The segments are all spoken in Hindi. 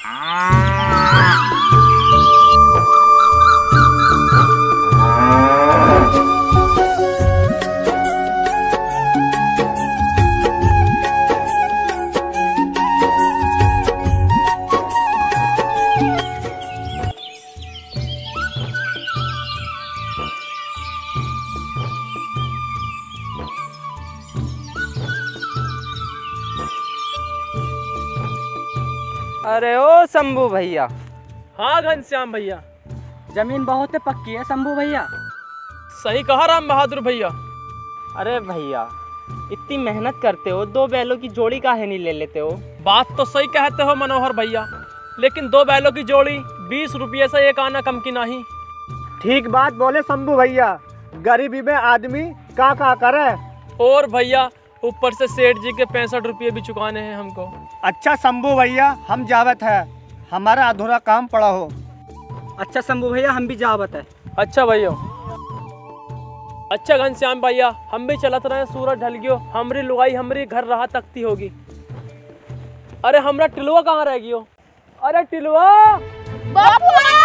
अरे ओ शंभू भैया। हाँ घनश्याम भैया। जमीन बहुत पक्की है शंभू भैया। सही कहा राम बहादुर भैया। अरे भैया इतनी मेहनत करते हो, 2 बैलों की जोड़ी काहे नहीं ले लेते हो? बात तो सही कहते हो मनोहर भैया, लेकिन 2 बैलों की जोड़ी 20 रुपये से 1 आना कम की नहीं। ठीक बात बोले शंभू भैया, गरीबी में आदमी का करे। और भैया ऊपर से सेठ जी के 65 रुपये भी चुकाने हैं हमको। अच्छा शंभू भैया हम जावत है, हमारा अधूरा काम पड़ा हो। अच्छा शंभू भैया हम भी जावत है। अच्छा भैया। अच्छा घनश्याम भैया हम भी चलत रहे, सूरज ढल गयो, हमरी लुगाई हमरी घर रहा तकती होगी। अरे हमरा टिलवा कहाँ रह गयो? अरे टिलवा बापू आया।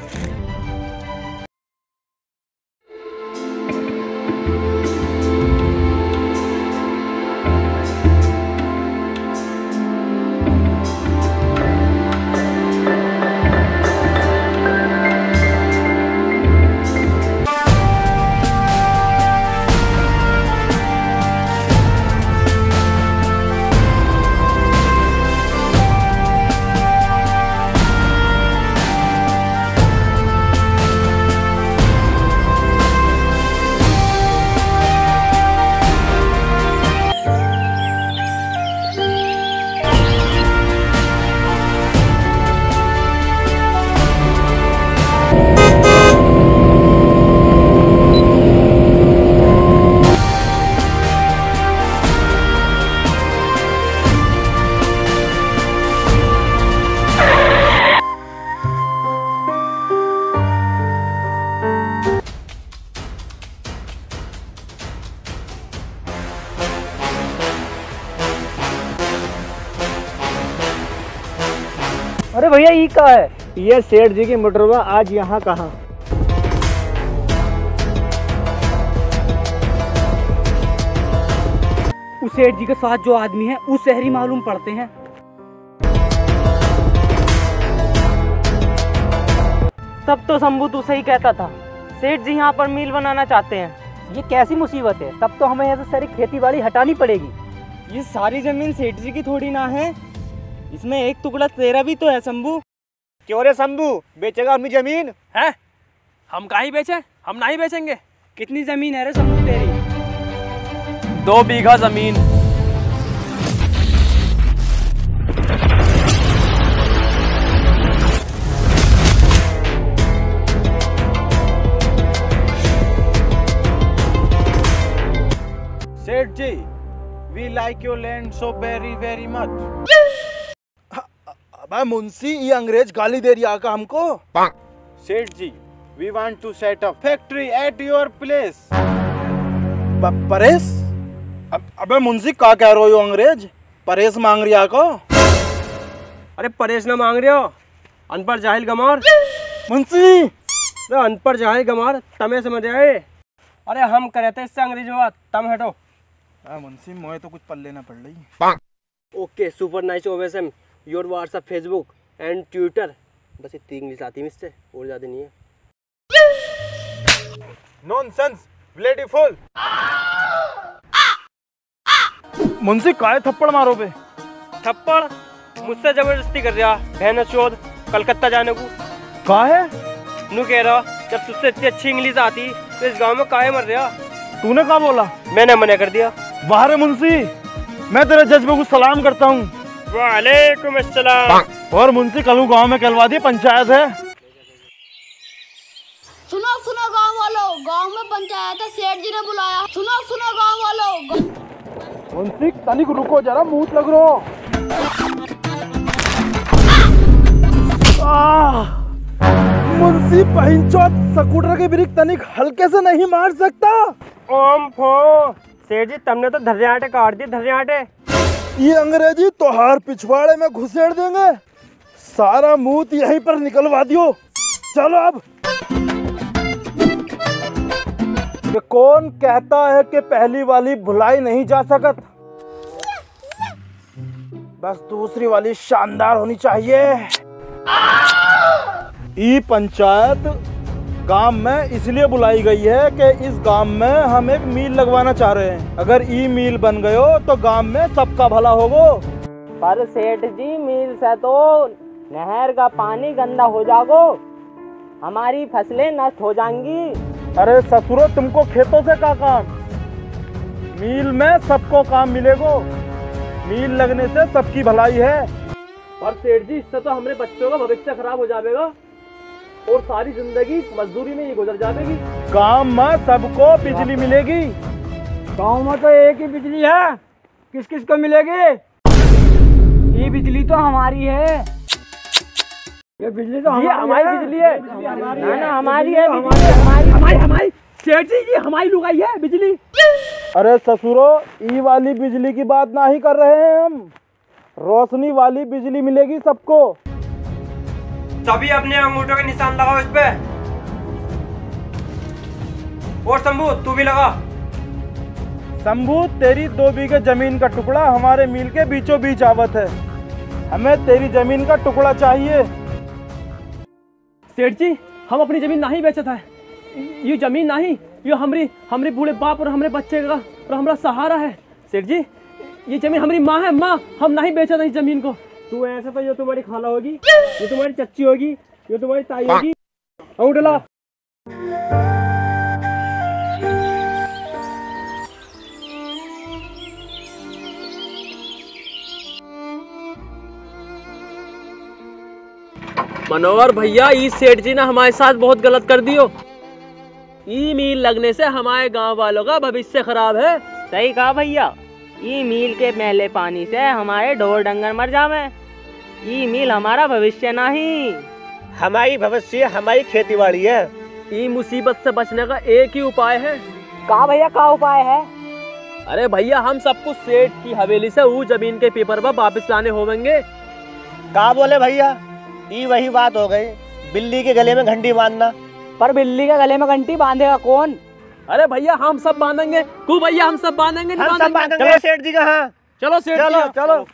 अरे भैया ये क्या है? ये सेठ जी की मोटरवा आज यहाँ कहाँ? उस सेठ जी के साथ जो आदमी है उस शहरी मालूम पड़ते हैं। तब तो शंभू तू सही कहता था, सेठ जी यहाँ पर मिल बनाना चाहते हैं। ये कैसी मुसीबत है? तब तो हमें यहाँ से सारी खेती बाड़ी हटानी पड़ेगी। ये सारी जमीन सेठ जी की थोड़ी ना है, इसमें एक टुकड़ा तेरा भी तो है शंभू। क्यों रे शंभू, बेचेगा अपनी जमीन? है हम काहे बेचे? हम नहीं बेचेंगे। कितनी जमीन है रे शंभू तेरी? 2 बीघा जमीन। Seth ji, we like your land so very very much. अबे मुंशी, ये अंग्रेज गाली दे रही आका हमको। Seth ji, we want to set up factory at your place. Paresh? अबे मुंशी क्या कह रहे हो अंग्रेज? परेश मांग रही आका। अरे परेश ना मांग रहे हो, अनपढ़ जाहिल गमार। मुंशी अनपढ़ जाहिल गमार तमें समझ आए। अरे हम करे थे इससे अंग्रेजी में बात, तम हटो। मुंशी मोए तो कुछ पल्ले ना पड़ रही। Okay super nice awesome your WhatsApp Facebook and Twitter. बस इतनी इंग्लिश आती है मुझसे, और ज्यादा नहीं है। Nonsense, bloody full. मुंशी काहे थप्पड़ मारो बे? थप्पड़ मुझसे जबरदस्ती कर रहा बहन चोद कलकत्ता जाने को। काहे? नू कह रहा जब तुझसे इतनी अच्छी इंग्लिश आती तो इस गांव में काहे मर रहा? तूने क्या बोला? मैंने मना कर दिया। वाह रे मुंशी, मैं तेरे जज्बे को सलाम करता हूँ। वालेकुम अस्सलाम। और मुंशी कल गांव में कहलवा दी पंचायत है। सुनो सुनो गांव वालों, गांव में पंचायत है, सेठ जी ने बुलाया। सुनो सुनो गांव वालों। मुंशी तनिक रुको जरा, मुंह लग रो। मुंशी पहनचोद स्कूटर की ब्रेक तनिक हल्के से नहीं मार सकता? ओम फो सेठ जी, तुमने तो धर्याटे काट दिए, धर्याटे। ये अंग्रेजी तोहार पिछवाड़े में घुसेड़ देंगे। सारा मूत यहीं पर निकलवा दियो। चलो अब। ये कौन कहता है कि पहली वाली भुलाई नहीं जा सकत? बस दूसरी वाली शानदार होनी चाहिए। ई पंचायत गांव में इसलिए बुलाई गई है कि इस गांव में हम एक मील लगवाना चाह रहे हैं। अगर ई मील बन गयो तो गांव में सबका भला होगो। पर सेठ जी, मील से तो नहर का पानी गंदा हो जागो, हमारी फसलें नष्ट हो जाएंगी। अरे ससुरो, तुमको खेतों से क्या काम? मील में सबको काम मिलेगो। मील लगने से सबकी भलाई है। और सेठ जी, इससे तो हमारे बच्चों का भविष्य खराब हो जाएगा और सारी जिंदगी मजदूरी में ही गुजर जाएगी। गांव में सबको बिजली मिलेगी। गांव में तो एक ही बिजली है, किस किस को मिलेगी? ये बिजली तो हमारी है। ये बिजली तो हमारी बिजली है। ना हमारी है बिजली, हमारी सेठ जी, ये हमारी लुगाई है बिजली। अरे ससुरो, ई वाली बिजली की बात ना ही कर रहे हैं हम। रोशनी वाली बिजली मिलेगी सबको। सभी अपने अंगूठों के निशान लगाओ इस पे। और शंभू, तू भी लगा। शंभू, तेरी 2 बीघे जमीन का टुकड़ा हमारे मील के बीचों बीच आवत है। हमें तेरी जमीन का टुकड़ा चाहिए। सेठ जी, हम अपनी जमीन नहीं बेचत है। ये जमीन नहीं, ये हमारे बूढ़े बाप और हमारे बच्चे का और हमारा सहारा है। सेठ जी, ये जमीन हमारी माँ है। माँ, हम नहीं बेचा था इस जमीन को। तू ऐसा तो ये तुम्हारी खाला होगी, ये तुम्हारी चच्ची होगी, ये तुम्हारी ताई होगी। अंगूठा ला। मनोहर भैया, इस सेठ जी ने हमारे साथ बहुत गलत कर दियो। ई मील लगने से हमारे गांव वालों का भविष्य खराब है। सही कहा भैया। ई मील के मैले पानी से हमारे ढोर डंगर मर जावे। ई मील हमारा भविष्य नहीं, हमारी भविष्य हमारी खेती बाड़ी है। ई मुसीबत से बचने का एक ही उपाय है। कहा भैया, क्या उपाय है? अरे भैया, हम सब कुछ सेठ की हवेली से वो जमीन के पेपर पर वापस लाने होंगे। कहा बोले भैया, ये वही बात हो गई, बिल्ली के गले में घंटी बांधना। पर बिल्ली के गले में घंटी बांधेगा कौन? अरे भैया, हम सब बांधेंगे। तू भैया, हम सब बांधेंगे। हम सब बांधेंगे। चलो सेठ जी का। हाँ चलो सेठ चलो जी, चलो।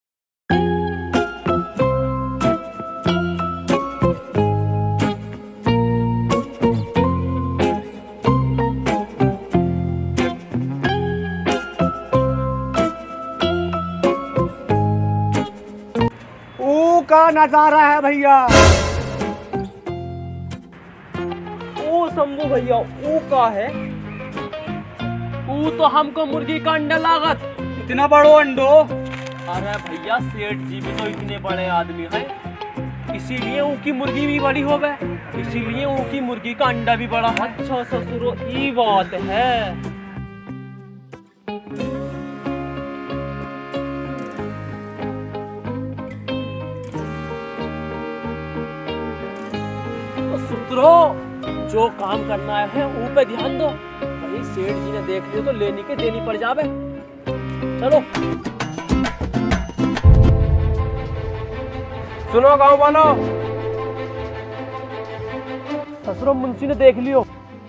का नजारा है भैया। ओ शंभू भैया, वो का है? वो तो हमको मुर्गी का अंडा लागत। इतना बड़ो अंडो? अरे भैया, सेठ जी भी तो इतने बड़े आदमी हैं, इसीलिए उनकी मुर्गी भी बड़ी हो गए, इसीलिए उनकी मुर्गी का अंडा भी बड़ा है। अच्छा ससुरो, ये बात है। सुतरो, जो काम करना है वो पे ध्यान दो। कहीं सेठ जी ने देख लियो तो लेनी के देनी पड़ जावे। चलो। सुनो गांव वालों, ससुरो, मुंशी ने देख लियो।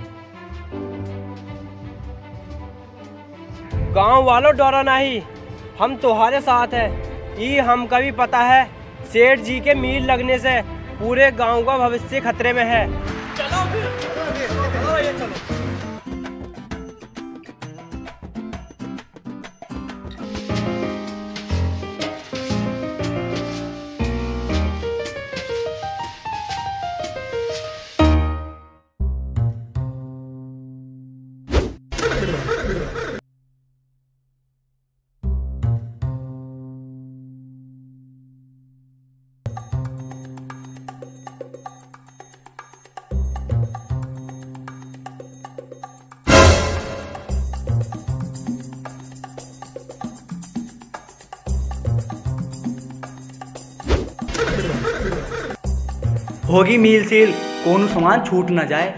गांव वालों डरो नहीं, हम तुम्हारे साथ है। ये हमका भी पता है, सेठ जी के मील लगने से पूरे गांव का भविष्य खतरे में है। चलो फिर, चलो ये चलो। होगी मील सील, कोनो सामान छूट न जाए।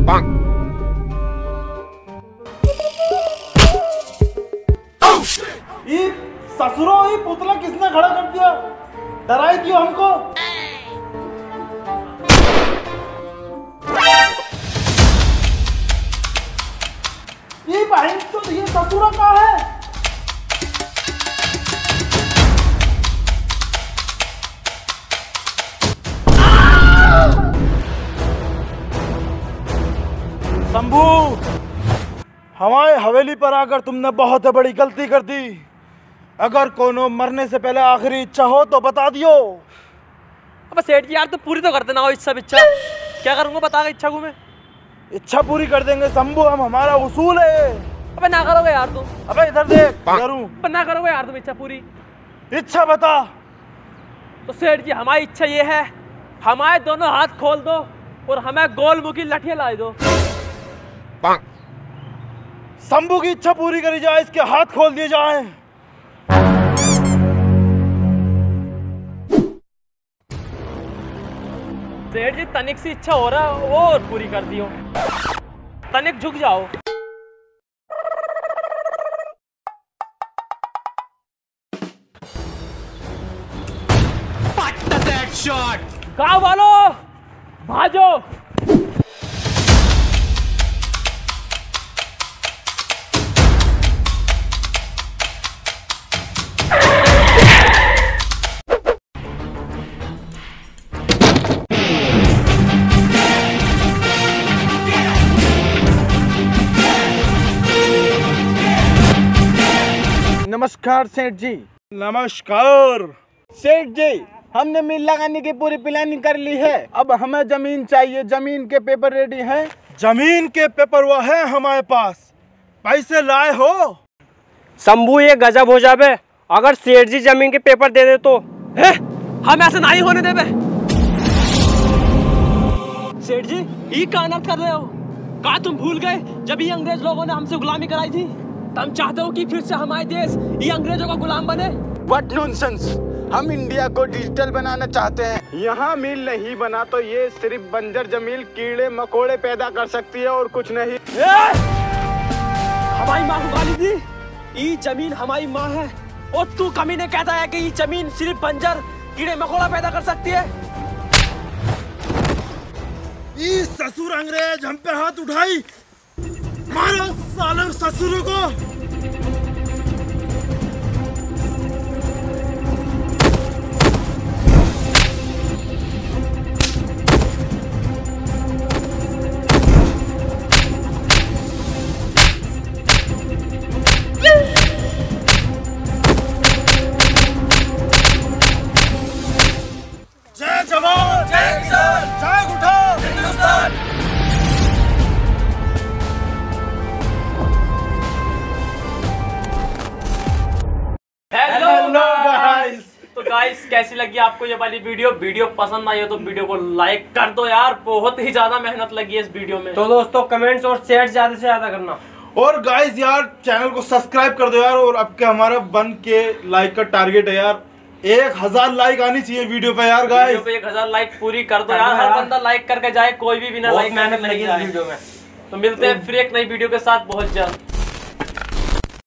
ये ससुरो, ये पुतला किसने खड़ा कर दिया? डराई क्यों हमको? ये बहन तो ये ससुरा कहाँ है? शंभू, हमारे हवेली पर आकर तुमने बहुत बड़ी गलती कर दी। अगर कोनो मरने से पहले आखिरी इच्छा हो तो बता दियो। अब सेठ जी यार तो पूरी तो कर देना हो इच्छा बिच्छा। क्या करूंगा बता इच्छा को मैं? इच्छा पूरी कर देंगे शंभू, हम हमारा उसूल है। अबे ना करोगे यार तुम। अबे इधर देख, करूं। अबे ना करोगे यार तुम इच्छा पूरी। इच्छा बता। तो सेठ जी हमारी इच्छा ये है, हमारे दोनों हाथ खोल दो और हमें गोल मुखी लठियां ला दो। शंभू की इच्छा पूरी करी जाए, इसके हाथ खोल दिए जाएं। सेठ जी तनिक सी इच्छा हो रहा है और पूरी कर दियो। तनिक झुक जाओ। गाँव वालों भाजो। नमस्कार सेठ जी। नमस्कार सेठ जी, हमने मिल लगाने की पूरी प्लानिंग कर ली है। अब हमें जमीन चाहिए, जमीन के पेपर रेडी हैं। जमीन के पेपर वो है हमारे पास। पैसे लाए हो? शंभू ये गजब हो जावे, अगर सेठ जी जमीन के पेपर दे दे तो। हम ऐसा नहीं होने देवे। सेठ जी ये कानत कर रहे हो? कहा तुम भूल गए जब ये अंग्रेज लोगों ने हमसे गुलामी कराई थी? तुम चाहते हो कि फिर से हमारे देश ये अंग्रेजों का गुलाम बने? What nonsense. हम इंडिया को डिजिटल बनाना चाहते हैं। यहाँ मिल नहीं बना तो ये सिर्फ बंजर जमीन कीड़े मकोड़े पैदा कर सकती है और कुछ नहीं। हमारी माँ को गाली दी? ये जमीन हमारी माँ है और तू कमीने कहता है कि ये जमीन सिर्फ बंजर कीड़े मकोड़ा पैदा कर सकती है? ये ससुर अंग्रेज हम पे हाथ उठाई, मारो सालों ससुरों को। जय जवान, जय किसान, जय उठाओ हिंदुस्तान। Hello guys. तो गाइस कैसी लगी आपको ये वाली वीडियो पसंद आई हो तो वीडियो को लाइक कर दो यार, बहुत ही ज्यादा मेहनत लगी है इस वीडियो में। तो दोस्तों कमेंट्स और शेयर ज्यादा से ज्यादा करना। और गाइस यार चैनल को सब्सक्राइब कर दो यार। और अब के हमारा 1K लाइक का टारगेट है यार। 1000 लाइक आनी चाहिए वीडियो पे यार। गाइस वीडियो पे 1000 लाइक पूरी कर दो यार। हर बंदा लाइक करके जाए, कोई भी बिना लाइक मेहनत नहीं लगी जाए। वीडियो में। तो मिलते हैं फिर एक नई वीडियो के साथ बहुत जल्द।